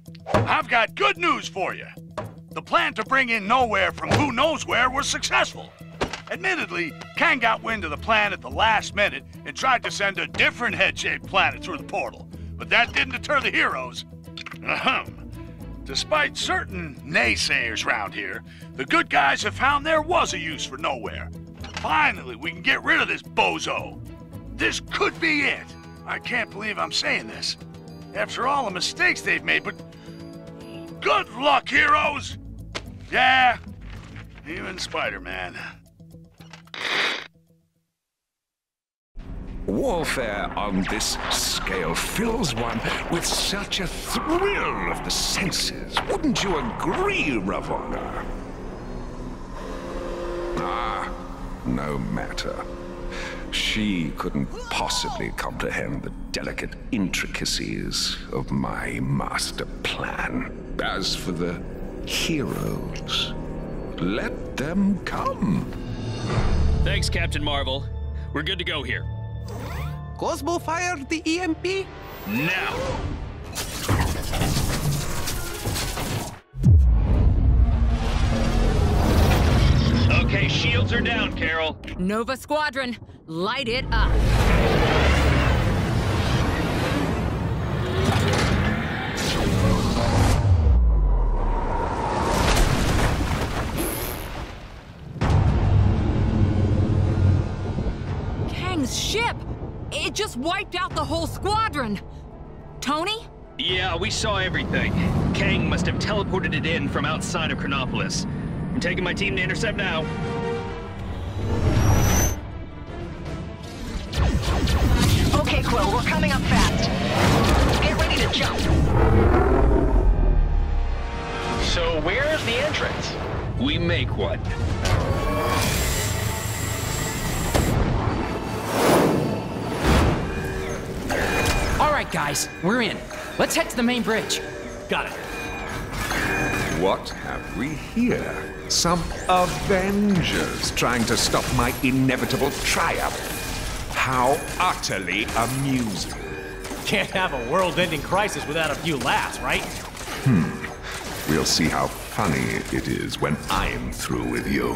I've got good news for you. The plan to bring in Nowhere from who knows where was successful. Admittedly, Kang got wind of the plan at the last minute and tried to send a different head-shaped planet through the portal. But that didn't deter the heroes. Ahem. Despite certain naysayers round here, the good guys have found there was a use for Nowhere. Finally, we can get rid of this bozo. This could be it. I can't believe I'm saying this. After all the mistakes they've made, but good luck, heroes! Yeah, even Spider-Man. Warfare on this scale fills one with such a thrill of the senses. Wouldn't you agree, Ravonna? Ah, no matter. She couldn't possibly comprehend the delicate intricacies of my master plan. As for the heroes, let them come. Thanks, Captain Marvel. We're good to go here. Cosmo fired the EMP? Now! Okay, shields are down, Carol. Nova Squadron, light it up. Kang's ship! It just wiped out the whole squadron! Tony? Yeah, we saw everything. Kang must have teleported it in from outside of Chronopolis. I'm taking my team to intercept now. Okay, Quill, we're coming up fast. Get ready to jump. So where's the entrance? We make one. All right, guys, we're in. Let's head to the main bridge. Got it. What have we here? Some Avengers trying to stop my inevitable triumph. How utterly amusing. Can't have a world-ending crisis without a few laughs, right? We'll see how funny it is when I'm through with you.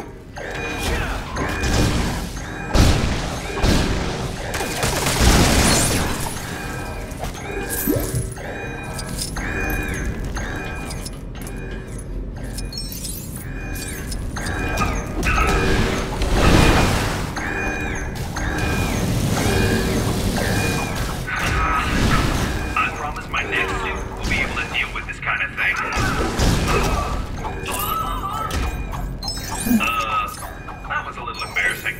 That was a little embarrassing.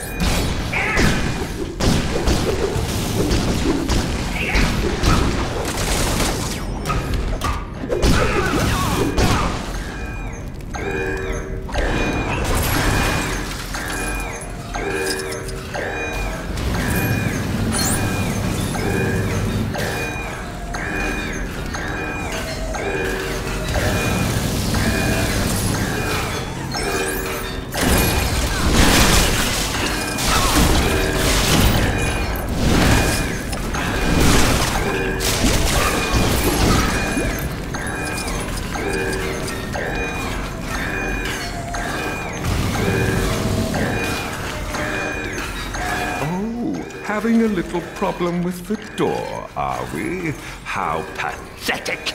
Having a little problem with the door, are we? How pathetic!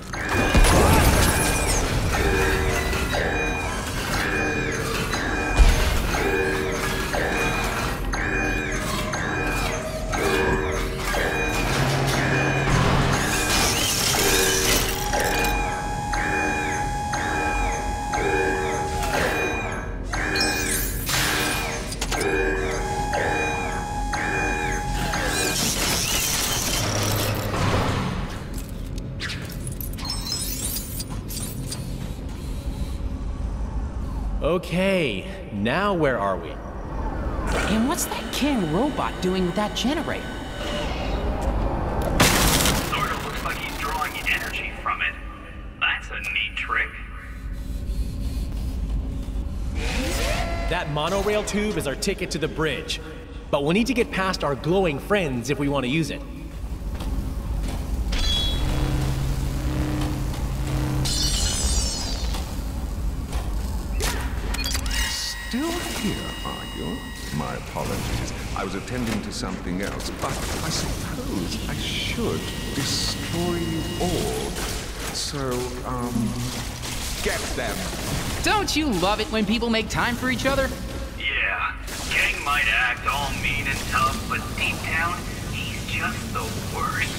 Okay, now where are we? And what's that Kang robot doing with that generator? Sort of looks like he's drawing energy from it. That's a neat trick. That monorail tube is our ticket to the bridge. But we need to get past our glowing friends if we want to use it. you. My apologies. I was attending to something else, but I suppose I should destroy you all. So, get them. Don't you love it when people make time for each other? Yeah, Kang might act all mean and tough, but deep down, he's just the worst.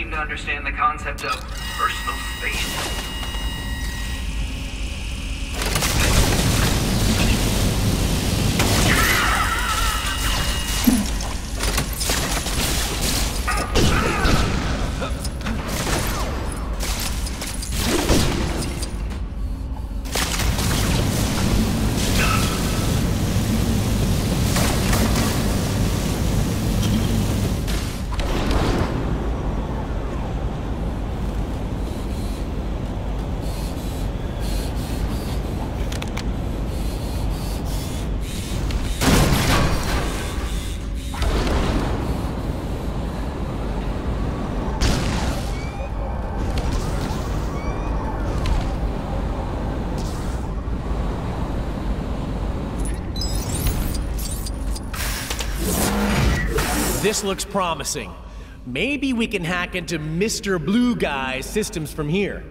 seem to understand the concept of personal space. This looks promising. Maybe we can hack into Mr. Blue Guy's systems from here.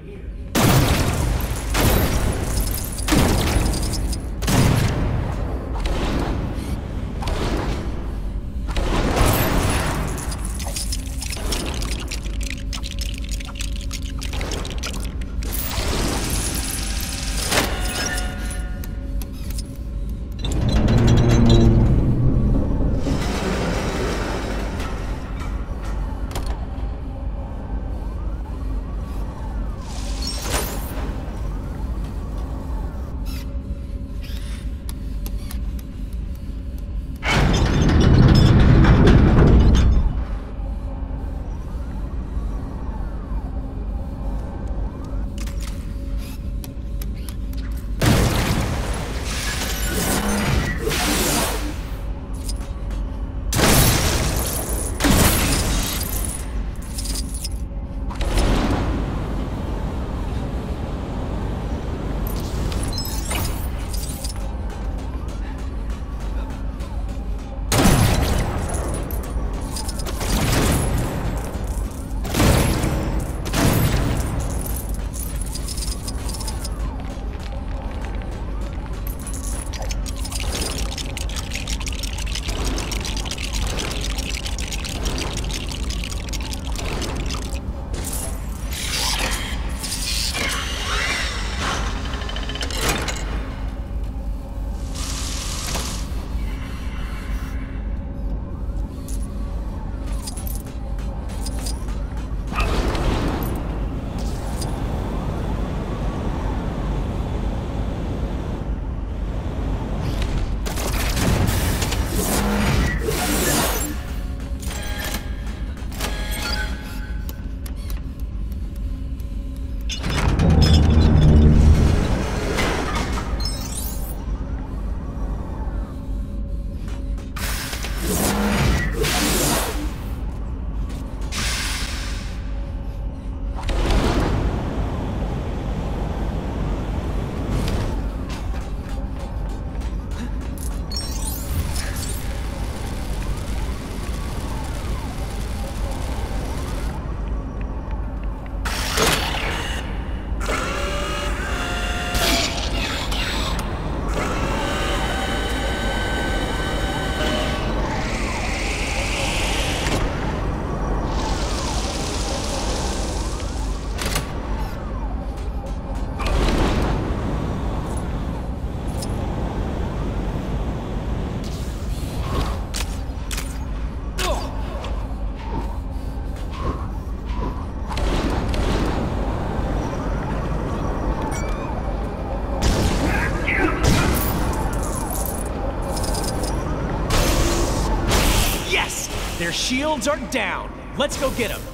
Their shields are down. Let's go get them.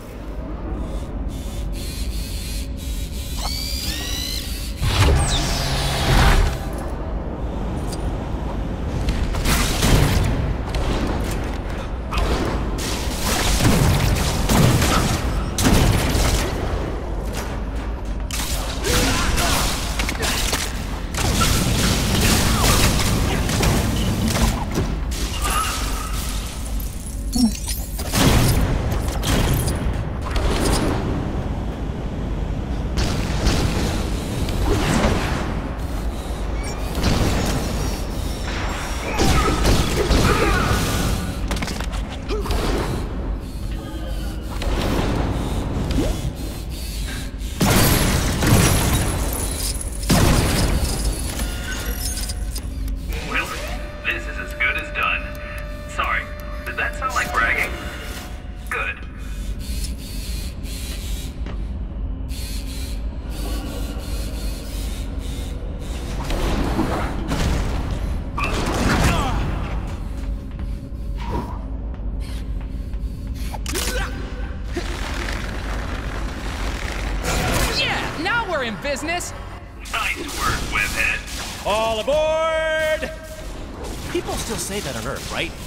this? Nice work, Webhead. All aboard! People still say that on Earth, right?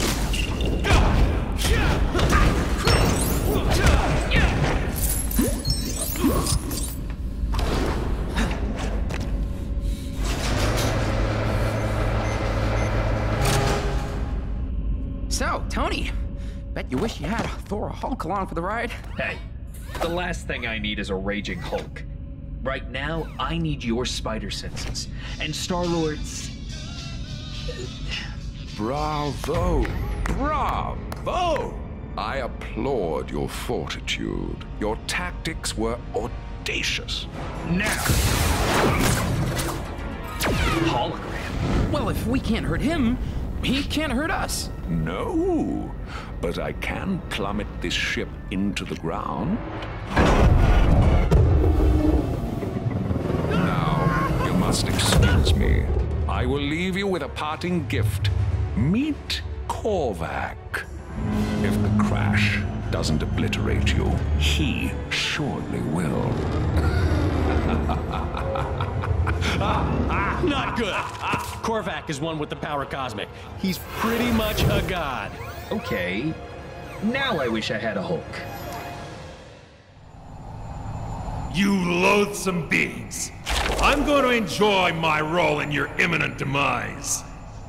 So, Tony, bet you wish you had Thor or Hulk along for the ride. Hey, the last thing I need is a raging Hulk. Right now, I need your spider senses. And Star-Lord's... Bravo! Bravo! I applaud your fortitude. Your tactics were audacious. Now! Hologram. Well, if we can't hurt him, he can't hurt us. No, but I can plummet this ship into the ground. Now, you must excuse me. I will leave you with a parting gift. Meet Korvac. If the crash doesn't obliterate you, he surely will. Not good. Korvac is one with the power cosmic. He's pretty much a god. Okay, now I wish I had a Hulk. You loathsome beings! I'm going to enjoy my role in your imminent demise.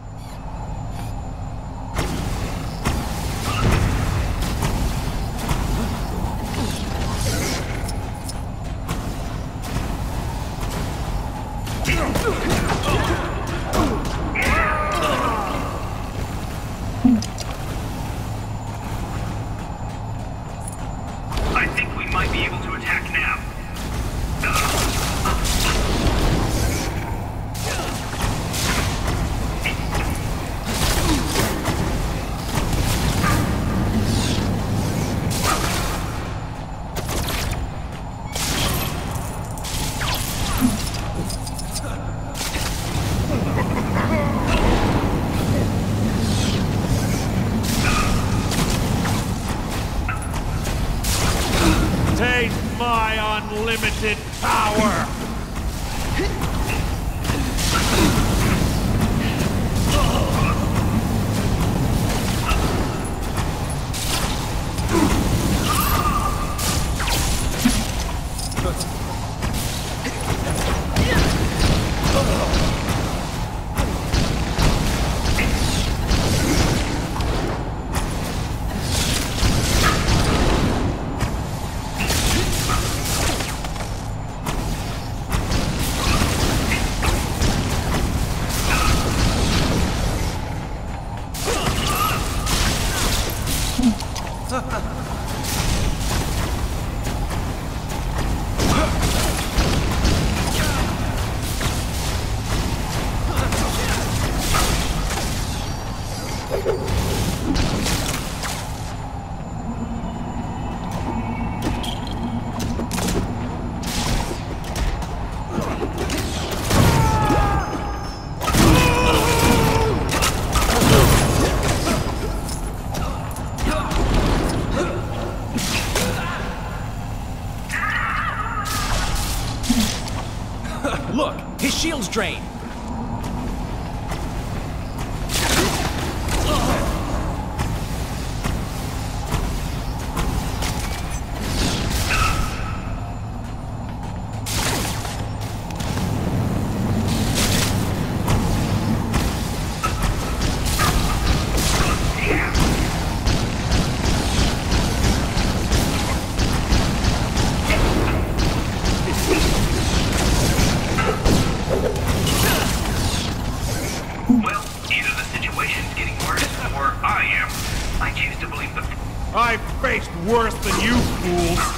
I think we might be able to attack now. Taste my unlimited power! Look, his shield's drained. Well, either the situation's getting worse, or I am. I choose to believe the... I've faced worse than you, fools!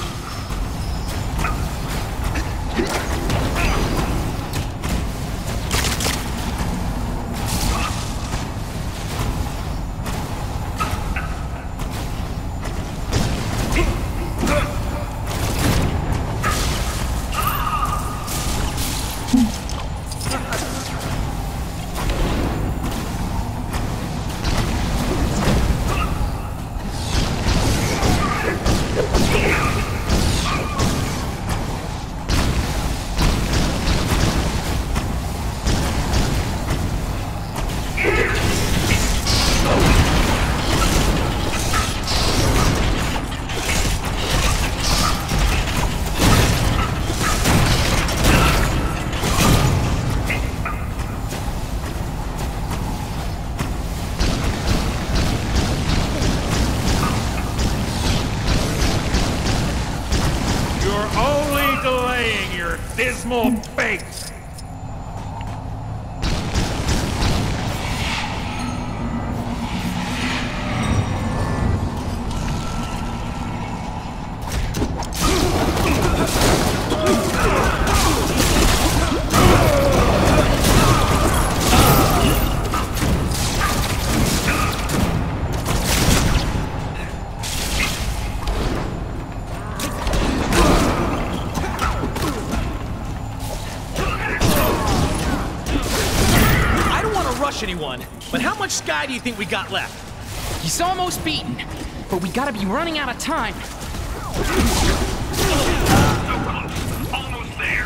dismal fate! Anyone, but how much sky do you think we got left? He's almost beaten, but we gotta be running out of time. Almost there.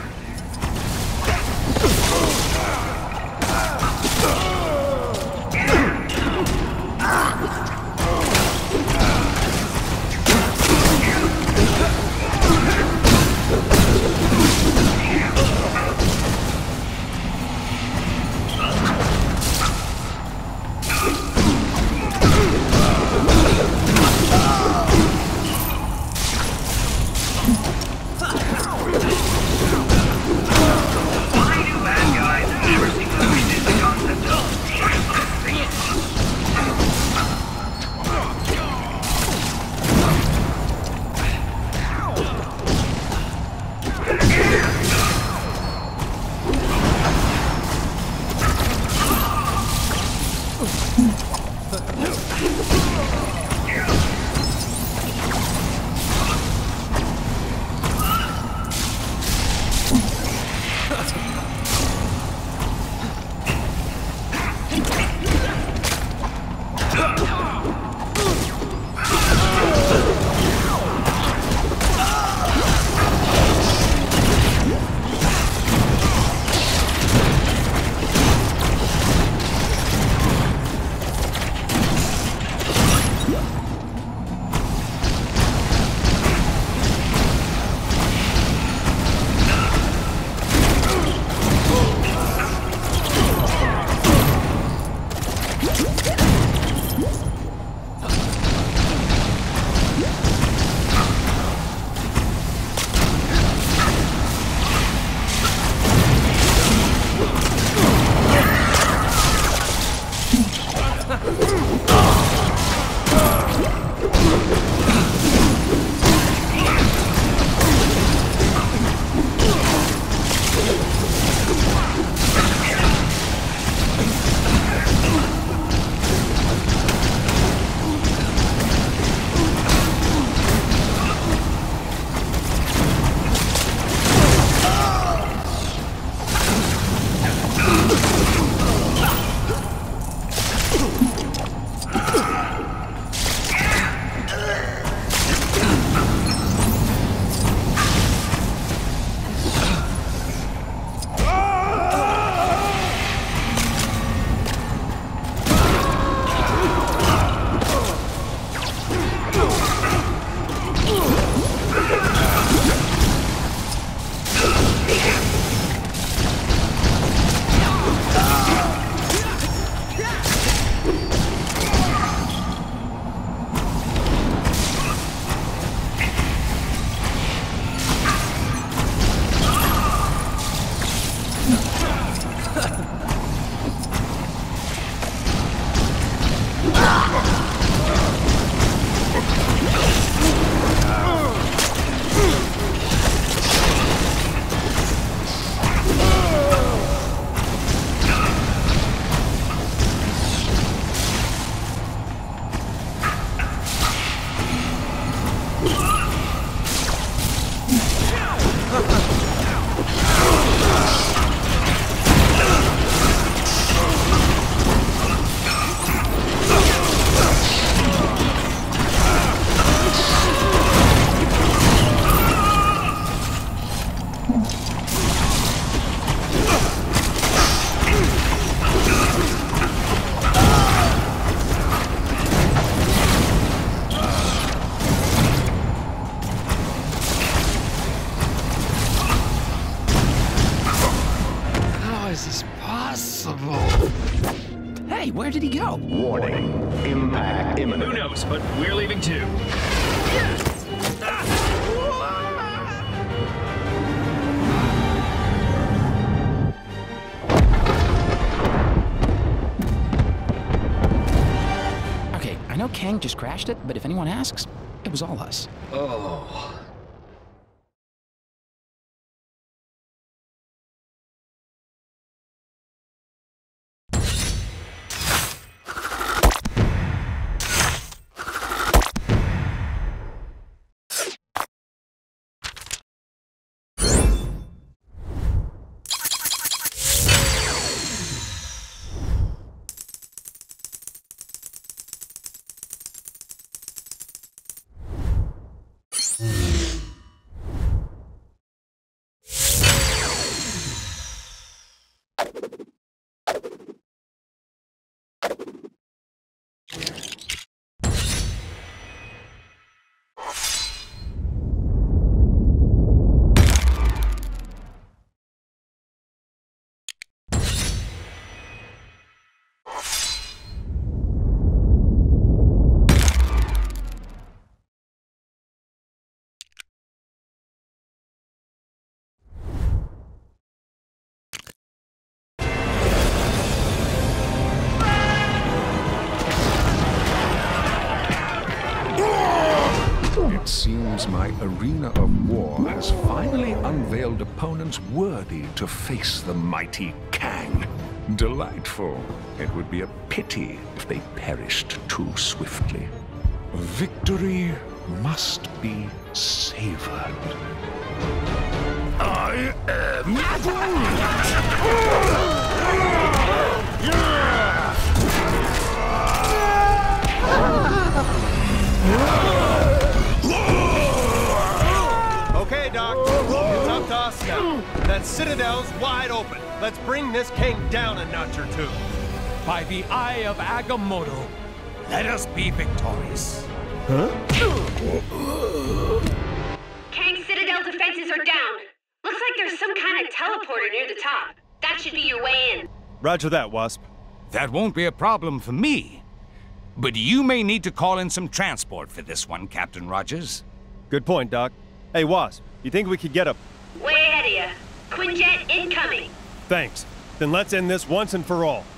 Hey, where did he go? Warning. Impact imminent. Who knows, but we're leaving too. know Kang just crashed it, but if anyone asks, it was all us. Oh. It seems my arena of war has finally unveiled opponents worthy to face the mighty Kang. Delightful. It would be a pity if they perished too swiftly. Victory must be savored. I am Okay, Doc. It's up to us now. That Citadel's wide open. Let's bring this Kang down a notch or two. By the eye of Agamotto, let us be victorious. Huh? Kang Citadel defenses are down. Looks like there's some kind of teleporter near the top. That should be your way in. Roger that, Wasp. That won't be a problem for me. But you may need to call in some transport for this one, Captain Rogers. Good point, Doc. Hey, Wasp, you think we could get a... Way ahead of you. Quinjet incoming. Thanks. Then let's end this once and for all.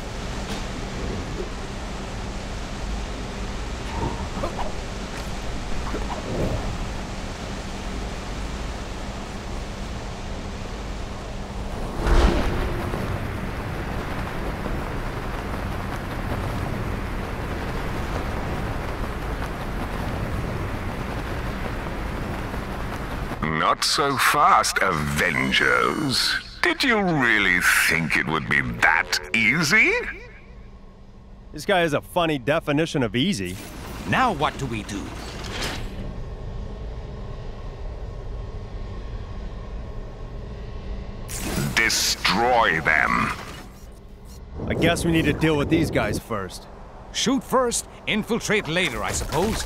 Not so fast, Avengers. Did you really think it would be that easy? This guy has a funny definition of easy. Now what do we do? Destroy them. I guess we need to deal with these guys first. Shoot first, infiltrate later, I suppose.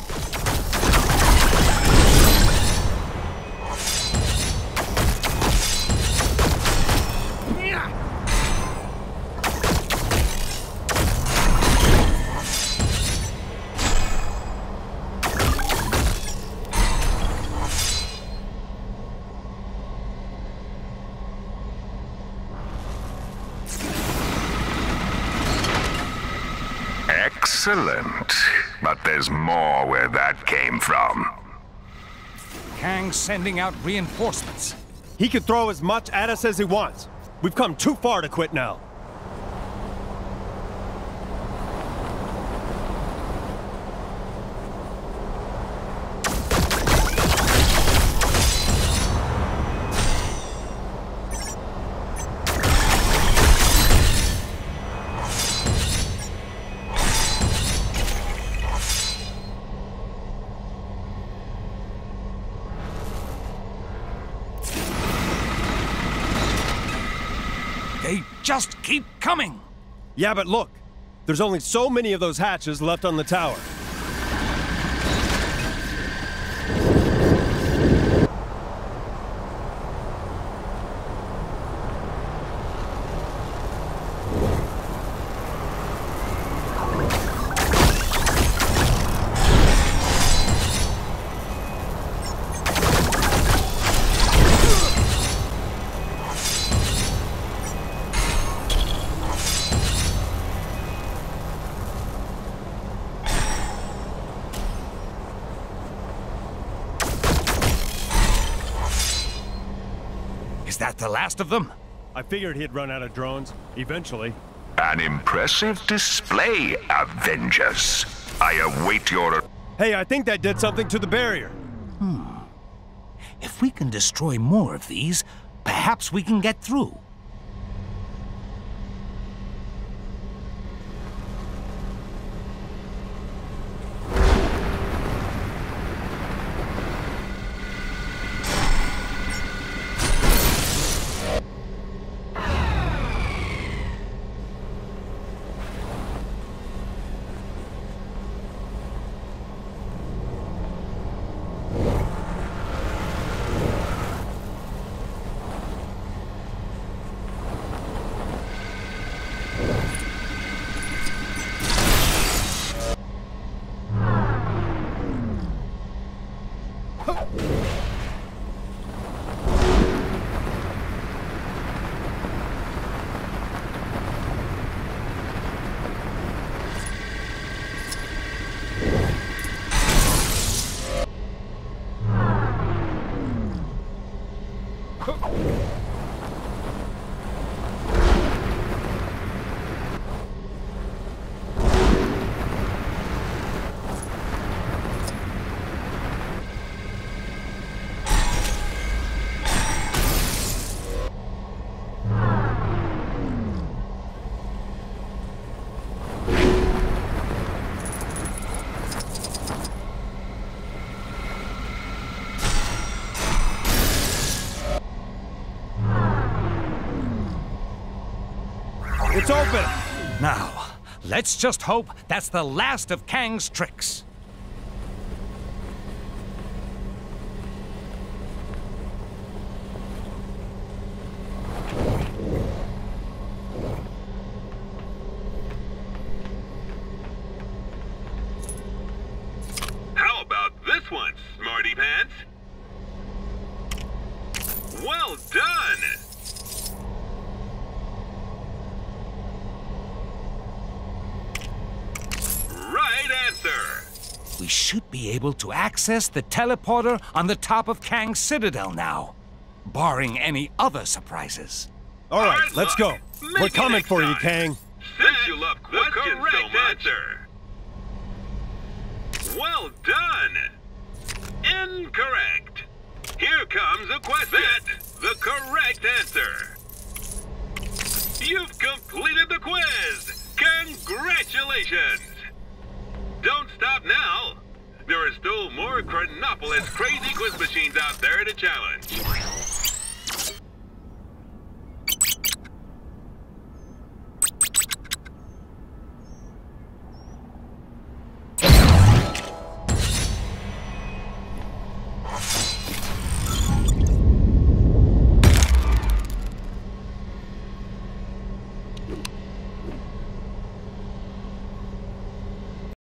Excellent. But there's more where that came from. Kang's sending out reinforcements. He can throw as much at us as he wants. We've come too far to quit now. They just keep coming! Yeah, but look. There's only so many of those hatches left on the tower. the last of them? I figured he'd run out of drones, eventually. An impressive display, Avengers. I await your... Hey, I think that did something to the barrier. If we can destroy more of these, perhaps we can get through. It's open! Now, let's just hope that's the last of Kang's tricks. How about this one, Smarty Pants? Well done! Right answer! We should be able to access the teleporter on the top of Kang's Citadel now, barring any other surprises. All right, let's go. We're coming for you, Kang. Since you love questions so much. Well done! Incorrect. Here comes a question. That's the correct answer. You've completed the quiz! Congratulations! Don't stop now. There are still more Chronopolis crazy quiz machines out there to challenge.